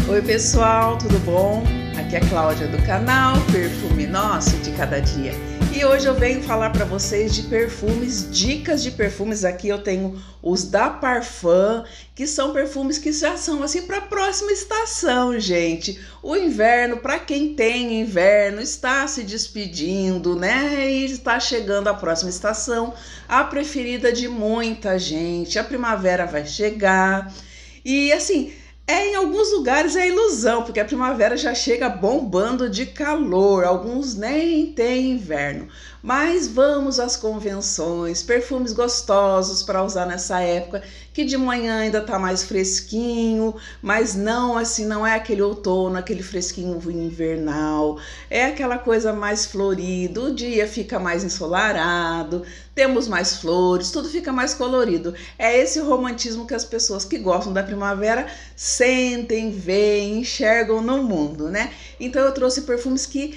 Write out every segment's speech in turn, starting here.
Oi pessoal, tudo bom? Aqui é a Cláudia do canal Perfume Nosso de Cada Dia. E hoje eu venho falar para vocês de perfumes, dicas de perfumes. Aqui eu tenho os da Parfum, que são perfumes que já são assim para a próxima estação, gente. O inverno, para quem tem inverno, está se despedindo, né? E está chegando a próxima estação, a preferida de muita gente. A primavera vai chegar e assim, em alguns lugares é ilusão, porque a primavera já chega bombando de calor, alguns nem tem inverno. Mas vamos às convenções, perfumes gostosos para usar nessa época, que de manhã ainda tá mais fresquinho, mas não assim, não é aquele outono, aquele fresquinho invernal, é aquela coisa mais florida, o dia fica mais ensolarado, temos mais flores, tudo fica mais colorido. É esse romantismo que as pessoas que gostam da primavera sentem, veem, enxergam no mundo, né? Então eu trouxe perfumes que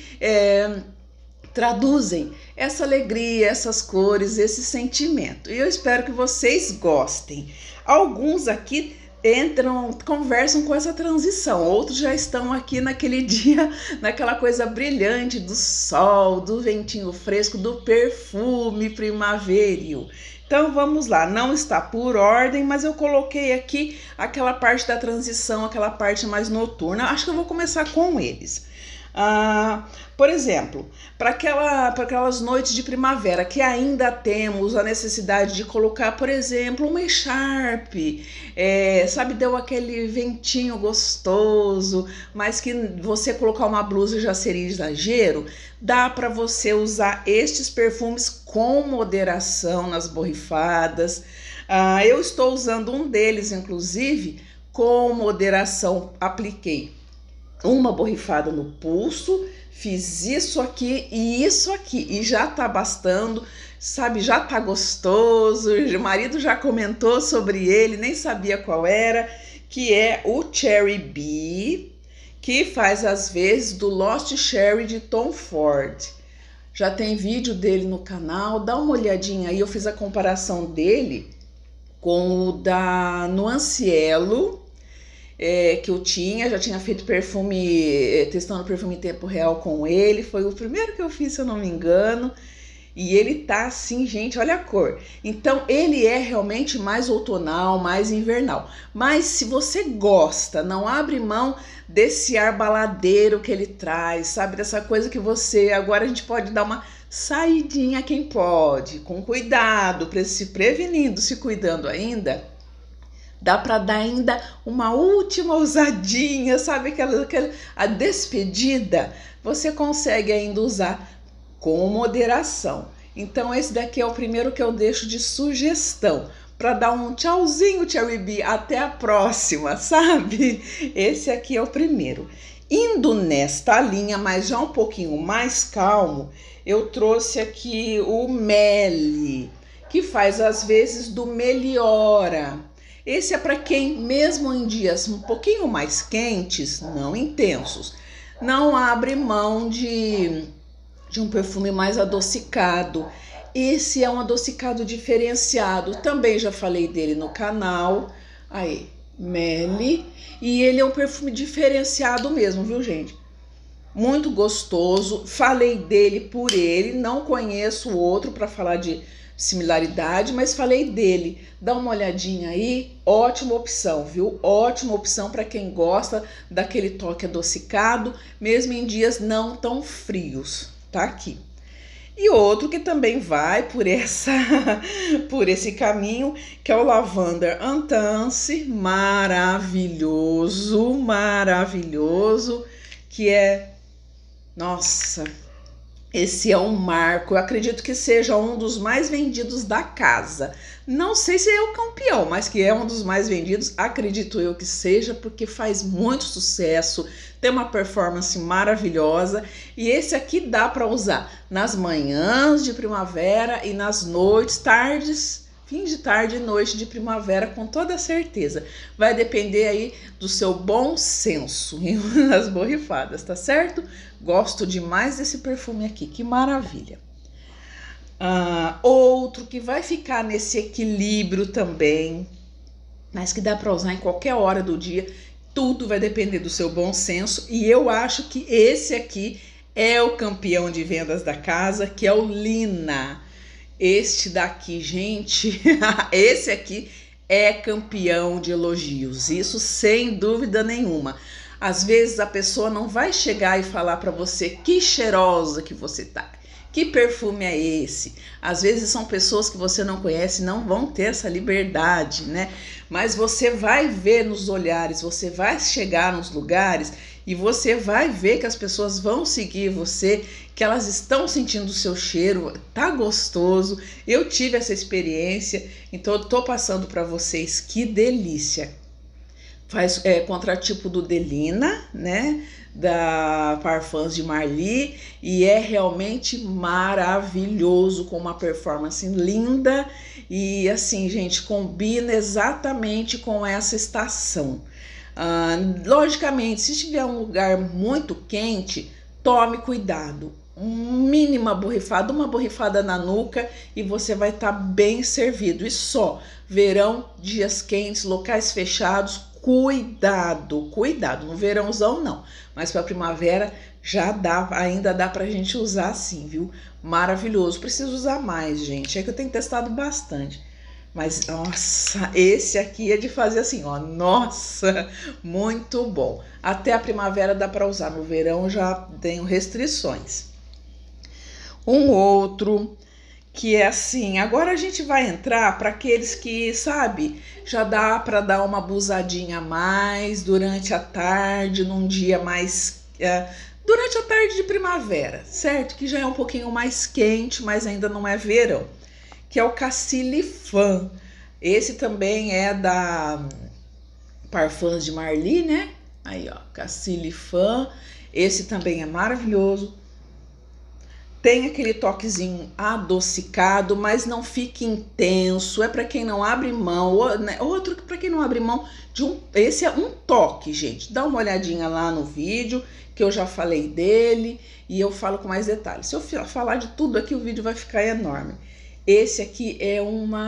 traduzem essa alegria, essas cores, esse sentimento. E eu espero que vocês gostem. Alguns aqui conversam com essa transição, outros já estão aqui naquele dia, naquela coisa brilhante do sol, do ventinho fresco, do perfume primaveril. Então vamos lá, não está por ordem, mas eu coloquei aqui aquela parte da transição, aquela parte mais noturna. Acho que eu vou começar com eles. Por exemplo, para aquelas noites de primavera que ainda temos a necessidade de colocar, por exemplo, uma echarpe, sabe, deu aquele ventinho gostoso, mas que você colocar uma blusa já seria exagero, dá para você usar estes perfumes com moderação nas borrifadas. Eu estou usando um deles, inclusive, com moderação, apliquei uma borrifada no pulso, fiz isso aqui e já tá bastando, sabe, já tá gostoso. O marido já comentou sobre ele, nem sabia qual era, que é o Cherry Bee, que faz às vezes do Lost Cherry de Tom Ford. Já tem vídeo dele no canal, dá uma olhadinha aí, eu fiz a comparação dele com o da Nuancielo, que eu já tinha feito perfume, testando perfume em tempo real com ele, foi o primeiro que eu fiz, se eu não me engano, e ele tá assim, gente, olha a cor. Então ele é realmente mais outonal, mais invernal, mas se você gosta, não abre mão desse ar baladeiro que ele traz, sabe, dessa coisa que agora a gente pode dar uma saidinha, quem pode, com cuidado, se prevenindo, se cuidando ainda. Dá para dar ainda uma última ousadinha, sabe? A despedida, você consegue ainda usar com moderação. Então esse daqui é o primeiro que eu deixo de sugestão, para dar um tchauzinho, Cherry Bee, até a próxima, sabe? Esse aqui é o primeiro. Indo nesta linha, mas já um pouquinho mais calmo, eu trouxe aqui o Meli, que faz às vezes do Meliora. Esse é para quem, mesmo em dias um pouquinho mais quentes, não intensos, não abre mão de um perfume mais adocicado. Esse é um adocicado diferenciado, também já falei dele no canal, aí, Meli, e ele é um perfume diferenciado mesmo, viu, gente? Muito gostoso, falei dele por ele, não conheço outro para falar de similaridade, mas falei dele. Dá uma olhadinha aí, ótima opção, viu? Ótima opção para quem gosta daquele toque adocicado, mesmo em dias não tão frios, tá aqui. E outro que também vai por esse caminho, que é o Lavender Intense, maravilhoso, maravilhoso, que é, nossa, esse é um marco, eu acredito que seja um dos mais vendidos da casa. Não sei se é o campeão, mas que é um dos mais vendidos, acredito eu que seja, porque faz muito sucesso, tem uma performance maravilhosa. E esse aqui dá para usar nas manhãs de primavera e nas noites, tardes, fim de tarde e noite de primavera, com toda certeza. Vai depender aí do seu bom senso nas borrifadas, tá certo? Gosto demais desse perfume aqui, que maravilha. Outro que vai ficar nesse equilíbrio também, mas que dá para usar em qualquer hora do dia, Tudo vai depender do seu bom senso e eu acho que esse aqui é o campeão de vendas da casa, que é o Lina. Este daqui, gente, esse aqui é campeão de elogios, isso sem dúvida nenhuma. Às vezes a pessoa não vai chegar e falar para você que cheirosa que você tá, que perfume é esse. Às vezes são pessoas que você não conhece, não vão ter essa liberdade, né? Mas você vai ver nos olhares, você vai chegar nos lugares e você vai ver que as pessoas vão seguir você, que elas estão sentindo o seu cheiro, tá gostoso. Eu tive essa experiência, então eu tô passando para vocês, que delícia. Faz contratipo do Delina, né? Da Parfums de Marly, e é realmente maravilhoso, com uma performance linda e assim, gente, combina exatamente com essa estação. Logicamente, se estiver um lugar muito quente, tome cuidado. Mínima borrifada, uma borrifada na nuca e você vai estar bem servido. E só, verão, dias quentes, locais fechados, cuidado, cuidado. No verãozão não, mas para primavera já dá, ainda dá pra gente usar sim, viu? Maravilhoso. Preciso usar mais, gente. É que eu tenho testado bastante. Mas, nossa, esse aqui é de fazer assim, ó, nossa, muito bom. Até a primavera dá para usar, no verão já tenho restrições. Um outro que é assim, agora a gente vai entrar para aqueles que, sabe, já dá para dar uma abusadinha a mais durante a tarde, num dia mais... durante a tarde de primavera, certo? Que já é um pouquinho mais quente, mas ainda não é verão. Que é o Cassilian. Esse também é da Parfums de Marly, né? Aí, ó, Cassilian. Esse também é maravilhoso. Tem aquele toquezinho adocicado, mas não fica intenso. É para quem não abre mão. Outro para quem não abre mão de um... Esse é um toque, gente. Dá uma olhadinha lá no vídeo, que eu já falei dele. E eu falo com mais detalhes. Se eu falar de tudo aqui, o vídeo vai ficar enorme. Esse aqui é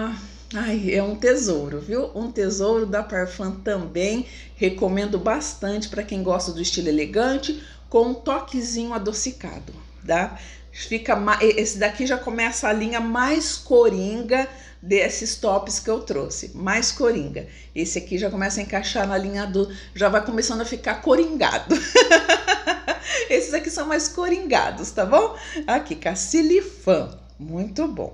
é um tesouro, viu? Um tesouro da Parfum também. Recomendo bastante para quem gosta do estilo elegante, com um toquezinho adocicado, tá? Esse daqui já começa a linha mais coringa desses tops que eu trouxe, mais coringa. Esse aqui já começa a encaixar na linha do... já vai começando a ficar coringado. Esses aqui são mais coringados, tá bom? Aqui, Cassilian, muito bom.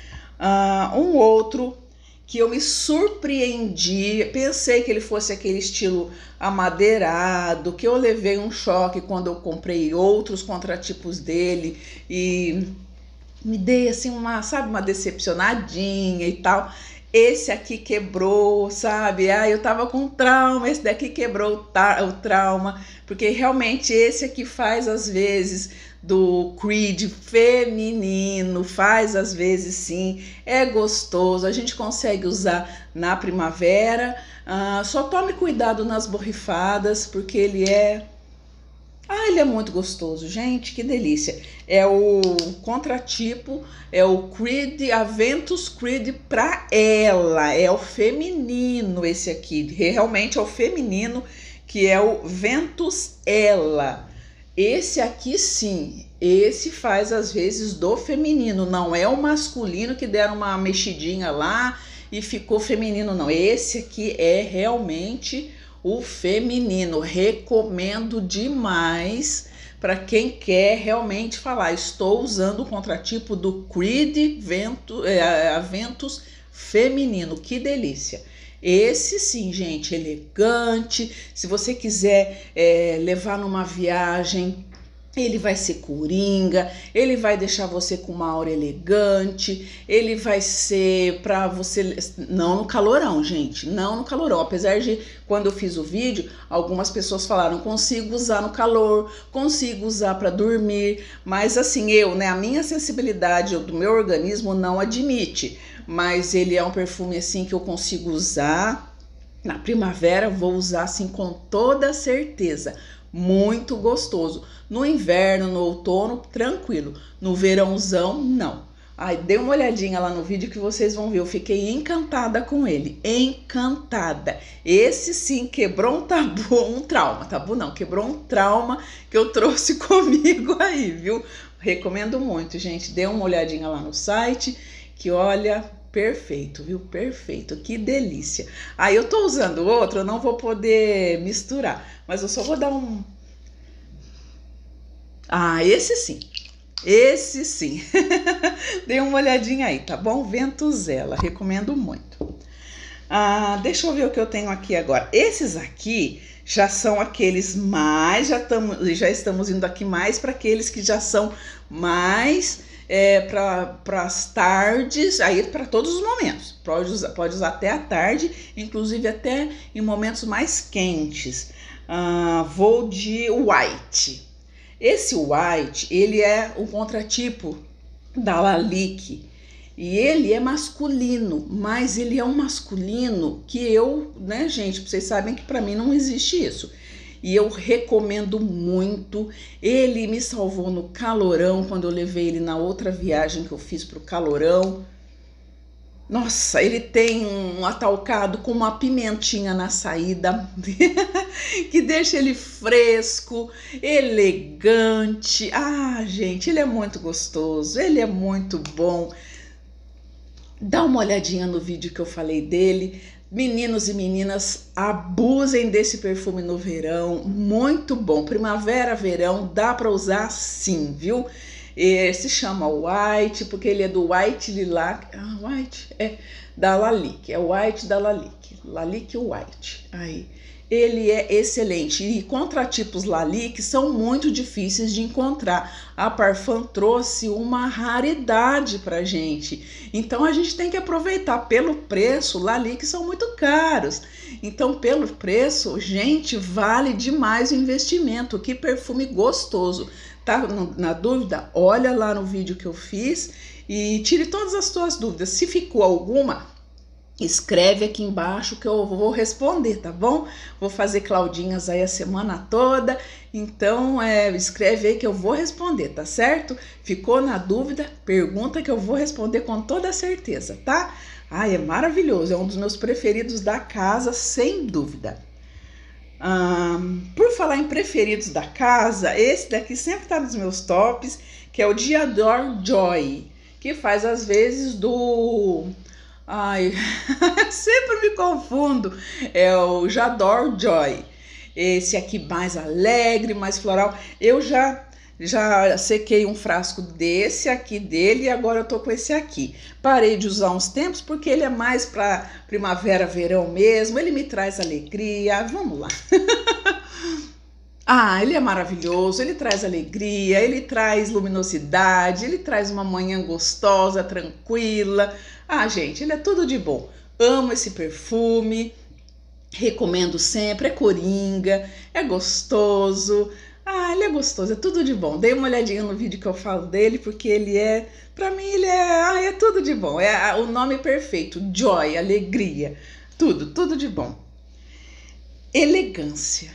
Um outro que eu me surpreendi, pensei que ele fosse aquele estilo amadeirado, que eu levei um choque quando eu comprei outros contratipos dele e me dei assim uma decepcionadinha e tal. Esse aqui quebrou, sabe? Eu tava com trauma, esse daqui quebrou o trauma, porque realmente esse aqui faz às vezes do Creed feminino, faz às vezes sim, é gostoso, a gente consegue usar na primavera, só tome cuidado nas borrifadas, porque ele é muito gostoso, gente, que delícia. É o contratipo, é o Creed, Aventus Creed pra ela, é o feminino esse aqui, realmente é o feminino, que é o Ventus Ela. Esse aqui sim, esse faz às vezes do feminino, não é o masculino que deram uma mexidinha lá e ficou feminino, não. Esse aqui é realmente o feminino, recomendo demais para quem quer realmente falar, estou usando o contratipo do Creed Aventus feminino, que delícia. Esse sim, gente, elegante, se você quiser levar numa viagem, ele vai ser coringa, ele vai deixar você com uma aura elegante, ele vai ser para você, não no calorão, gente, não no calorão, apesar de quando eu fiz o vídeo, algumas pessoas falaram, consigo usar no calor, consigo usar para dormir, mas assim, a minha sensibilidade do meu organismo não admite, mas ele é um perfume assim que eu consigo usar na primavera, vou usar assim com toda certeza. Muito gostoso. No inverno, no outono, tranquilo. No verãozão, não. Ai, dê uma olhadinha lá no vídeo que vocês vão ver. Eu fiquei encantada com ele. Encantada. Esse sim quebrou um tabu, um trauma. Tabu não, quebrou um trauma que eu trouxe comigo aí, viu? Recomendo muito, gente. Dê uma olhadinha lá no site que olha, perfeito, viu? Perfeito. Que delícia. Aí eu tô usando outro, eu não vou poder misturar, mas eu só vou dar um... Ah, esse sim. Esse sim. Dê uma olhadinha aí, tá bom? Ventuzela, recomendo muito. Ah, deixa eu ver o que eu tenho aqui agora. Esses aqui já são aqueles mais, já estamos indo aqui mais para aqueles que já são mais para as tardes, aí para todos os momentos. Pode usar até a tarde, inclusive até em momentos mais quentes. Vou de white. Esse white, ele é o contratipo da Lalique e ele é masculino, mas ele é um masculino que eu, né, gente, vocês sabem que para mim não existe isso. E eu recomendo muito. Ele me salvou no calorão quando eu levei ele na outra viagem que eu fiz pro calorão. Nossa, ele tem um atalcado com uma pimentinha na saída, que deixa ele fresco, elegante. Ah, gente, ele é muito gostoso, ele é muito bom. Dá uma olhadinha no vídeo que eu falei dele. Meninos e meninas, abusem desse perfume no verão, muito bom. Primavera, verão, dá para usar sim, viu? Se chama White, porque ele é do White Lilac. White é da Lalique, é White da Lalique. Lalique White. Aí. Ele é excelente. E contratipos Lalique são muito difíceis de encontrar. A Parfum trouxe uma raridade pra gente. Então a gente tem que aproveitar. Pelo preço, Lalique são muito caros. Então, pelo preço, gente, vale demais o investimento. Que perfume gostoso. Tá na dúvida? Olha lá no vídeo que eu fiz e tire todas as suas dúvidas. Se ficou alguma, escreve aqui embaixo que eu vou responder, tá bom? Vou fazer Claudinhas aí a semana toda, então escreve aí que eu vou responder, tá certo? Ficou na dúvida? Pergunta que eu vou responder com toda certeza, tá? Ai, é maravilhoso, é um dos meus preferidos da casa, sem dúvida. Por falar em preferidos da casa, esse daqui sempre tá nos meus tops, que é o Dior Joy, que faz às vezes do... Ai, eu sempre me confundo, é o J'adore Joy, esse aqui mais alegre, mais floral. Eu já sequei um frasco desse aqui dele e agora eu tô com esse aqui. Parei de usar uns tempos porque ele é mais para primavera, verão mesmo, ele me traz alegria. Vamos lá. Ele é maravilhoso, ele traz alegria, ele traz luminosidade, ele traz uma manhã gostosa, tranquila. Gente, ele é tudo de bom. Amo esse perfume, recomendo sempre, é coringa, é gostoso. Ele é gostoso, é tudo de bom. Dei uma olhadinha no vídeo que eu falo dele, porque ele é, pra mim, ele é tudo de bom. É o nome perfeito, Joy, alegria, tudo de bom. Elegância,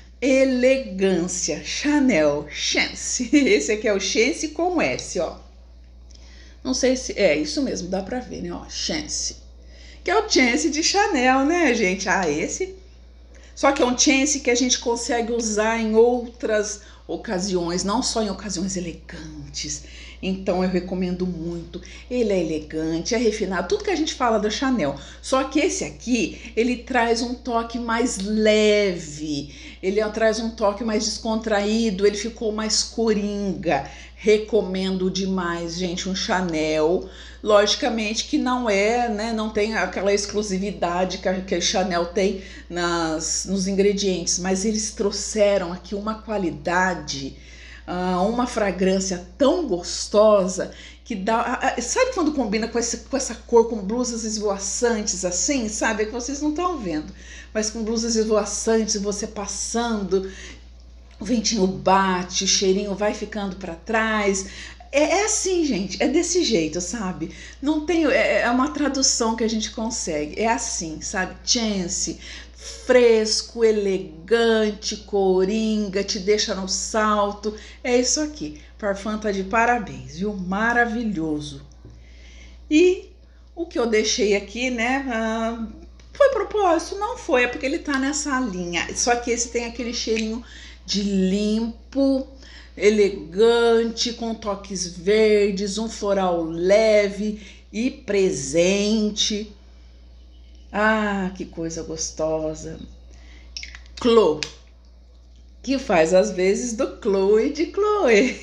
Chanel, Chance. Esse aqui é o Chance com S, ó. Não sei se é isso mesmo, dá pra ver, né, ó, Chance. Que é o Chance de Chanel, né, gente? Esse... Só que é um Chance que a gente consegue usar em outras ocasiões, não só em ocasiões elegantes. Então eu recomendo muito. Ele é elegante, é refinado, tudo que a gente fala da Chanel. Só que esse aqui, ele traz um toque mais leve, ele traz um toque mais descontraído, ele ficou mais coringa. Recomendo demais, gente, um Chanel. Logicamente que não é, né, não tem aquela exclusividade que a Chanel tem nos ingredientes, mas eles trouxeram aqui uma qualidade, uma fragrância tão gostosa que dá... Sabe quando combina com essa cor, com blusas esvoaçantes assim, sabe? É que vocês não estão vendo, mas com blusas esvoaçantes, você passando... O ventinho bate, o cheirinho vai ficando para trás. É assim, gente, é desse jeito, sabe? Não tem, é uma tradução que a gente consegue. É assim, sabe? Chance, fresco, elegante, coringa, te deixa no salto. É isso aqui. Parfum tá de parabéns, viu? Maravilhoso. E o que eu deixei aqui, né, foi propósito? Não foi, é porque ele tá nessa linha. Só que esse tem aquele cheirinho de limpo, elegante, com toques verdes, um floral leve e presente. Ah, que coisa gostosa. Chloe, que faz as vezes do Chloe de Chloe.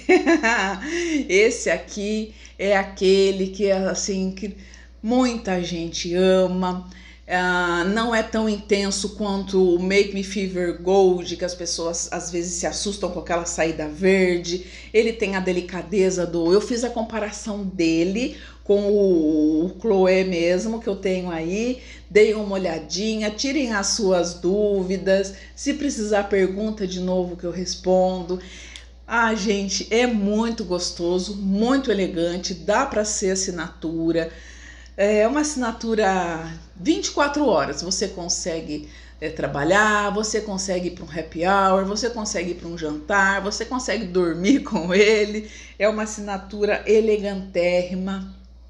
Esse aqui é aquele que é assim que muita gente ama. Não é tão intenso quanto o Make Me Fever Gold, que as pessoas às vezes se assustam com aquela saída verde. Ele tem a delicadeza do... Eu fiz a comparação dele com o Chloe mesmo, que eu tenho aí. Deem uma olhadinha, tirem as suas dúvidas. Se precisar, pergunta de novo que eu respondo. Ah, gente, é muito gostoso, muito elegante, dá para ser assinatura. É uma assinatura 24 horas, você consegue trabalhar, você consegue ir para um happy hour, você consegue ir para um jantar, você consegue dormir com ele. É uma assinatura elegantérrima,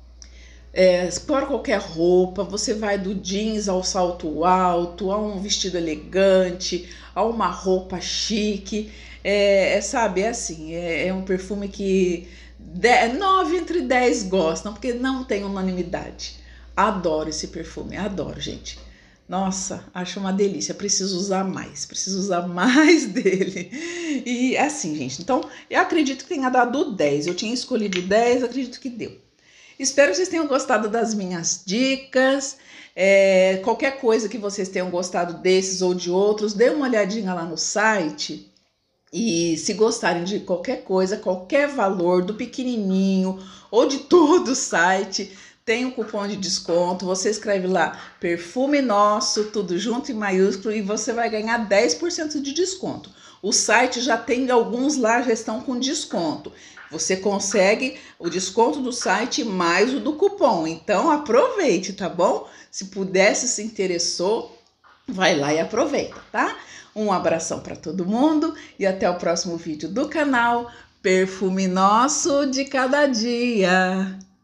para qualquer roupa, você vai do jeans ao salto alto, a um vestido elegante, a uma roupa chique. Sabe, é assim, é um perfume que 9 entre 10 gostam, porque não tem unanimidade. Adoro esse perfume, adoro, gente. Nossa, acho uma delícia, preciso usar mais dele. E assim, gente, então eu acredito que tenha dado 10, eu tinha escolhido 10, acredito que deu. Espero que vocês tenham gostado das minhas dicas. Qualquer coisa que vocês tenham gostado desses ou de outros, dê uma olhadinha lá no site. E se gostarem de qualquer coisa, qualquer valor, do pequenininho ou de todo o site, tem um cupom de desconto. Você escreve lá, Perfume Nosso, tudo junto em maiúsculo, e você vai ganhar 10% de desconto. O site já tem alguns lá, já estão com desconto. Você consegue o desconto do site mais o do cupom. Então aproveite, tá bom? Se pudesse, se interessou, vai lá e aproveita, tá? Um abração para todo mundo e até o próximo vídeo do canal Perfume Nosso de Cada Dia.